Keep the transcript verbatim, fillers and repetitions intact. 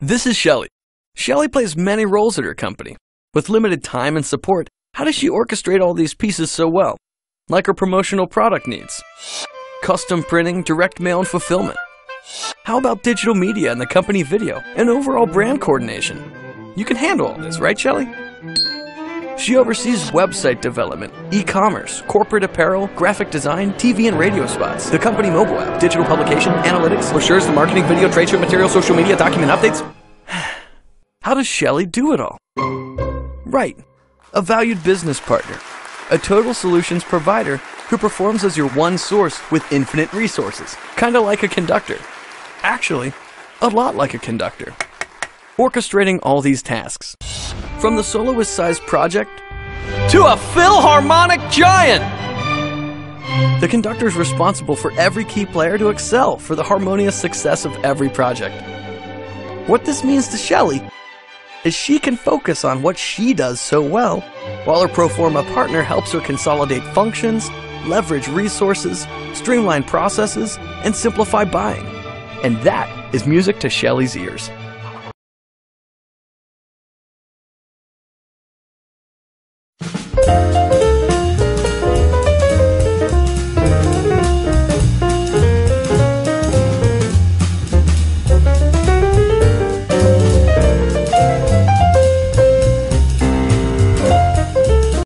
This is Shelly. Shelly plays many roles at her company. With limited time and support, how does she orchestrate all these pieces so well? Like her promotional product needs, custom printing, direct mail, and fulfillment. How about digital media and the company video, and overall brand coordination? You can handle all this, right, Shelly? She oversees website development, e-commerce, corporate apparel, graphic design, T V and radio spots, the company mobile app, digital publication, analytics, brochures, the marketing, video, trade show material, social media, document updates. How does Shelly do it all? Right, a valued business partner, a total solutions provider who performs as your one source with infinite resources, kind of like a conductor. Actually, a lot like a conductor. Orchestrating all these tasks. From the soloist-sized project to a Philharmonic giant! The conductor is responsible for every key player to excel for the harmonious success of every project. What this means to Shelly is she can focus on what she does so well, while her pro forma partner helps her consolidate functions, leverage resources, streamline processes, and simplify buying. And that is music to Shelly's ears.